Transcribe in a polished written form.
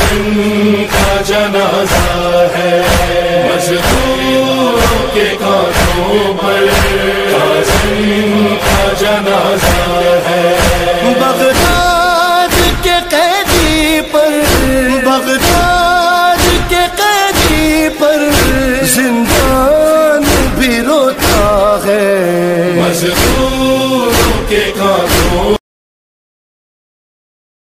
कासिम का जनाजा है, मजदूरों के कांधों पर कासिम का जनाजा है। बगदाद के कैदी पर, बगदाद के कैदी पर जिंदान भी रोता है। मजदूर